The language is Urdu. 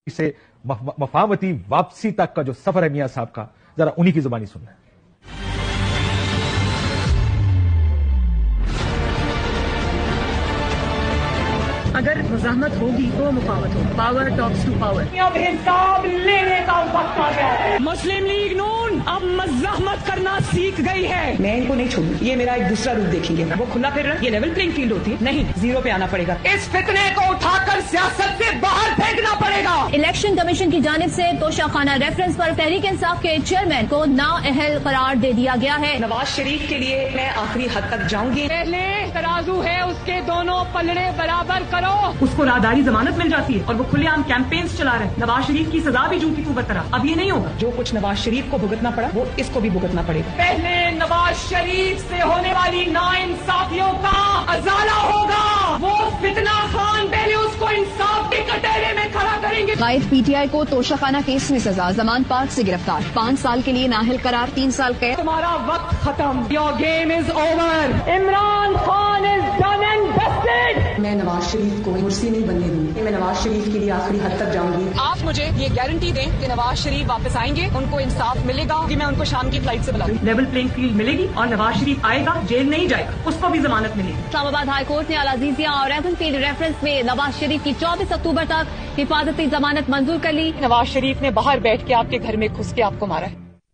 سے مفاہمتی واپسی تک کا جو سفر ہے میاں صاحب کا، ذرا انہی کی زبانی سننا ہے۔ اگر مزاحمت ہوگی تو مفاوت ہو، پاور ٹاکس ٹو پاور۔ اب حساب لینے کا وقت آ گیا ہے۔ مسلم لیگ نون اب مزاحمت کرنا سیکھ گئی ہے۔ میں ان کو نہیں چھوڑوں، یہ میرا ایک دوسرا روپ دیکھیں گے۔ وہ کھلا پھر رہا، یہ لیول پلینگ فیلڈ ہوتی ہے، نہیں زیرو پہ آنا پڑے گا۔ اس فتنے کو اٹھا کر سیاست سے باہر پھینکنا پڑے گا۔ الیکشن کمیشن کی جانب سے توشہ خانہ ریفرنس پر تحریک انصاف کے چیئرمین کو نااہل قرار دے دیا گیا ہے۔ نواز شریف کے لیے میں آخری حد تک جاؤں گی۔ پہلے ترازو ہے، اس کے دونوں پلڑے برابر کرو۔ اس کو راہداری ضمانت مل جاتی ہے اور وہ کھلے عام کیمپینز چلا رہے ہیں۔ نواز شریف کی سزا بھی جھوٹی قوت طرح، اب یہ نہیں ہوگا۔ جو کچھ نواز شریف کو بھگتنا پڑا وہ اس کو بھی بھگتنا پڑے گا۔ پہلے نواز شریف سے ہونے والی ناانصافیوں کا ازالہ ہوگا۔ وہ فتنہ خان پہلے اس کو انصاف کے کٹہرے میں کھڑا کریں گے۔ قائد پی ٹی آئی کو توشہ خانہ کیس میں سزا، ضمان پارک سے گرفتار، 5 سال کے لیے نااہل قرار، 3 سال قید۔ تمہارا وقت ختم، your game is over. Imran Khan is done and dusted. میں نواز شریف کو کرسی نہیں بننے دوں گی، میں نواز شریف کے لیے آخری حد تک جاؤں گی۔ آپ مجھے یہ گارنٹی دیں کہ نواز شریف واپس آئیں گے، ان کو انصاف ملے گا کہ میں ان کو شام کی فلائٹ سے بلاؤں۔ لیول پلینگ فیلڈ ملے گی اور نواز شریف آئے گا، جیل نہیں جائے گا، اس کو بھی ضمانت ملے گی۔ اسلام آباد ہائی کورٹ نے العزیزیہ اور ایون فیلڈ ریفرنس میں نواز شریف کی 24 اکتوبر تک حفاظتی ضمانت منظور کر لی۔ نواز شریف نے باہر بیٹھ کے آپ کے گھر میں گھس کے آپ کو مارا ہے۔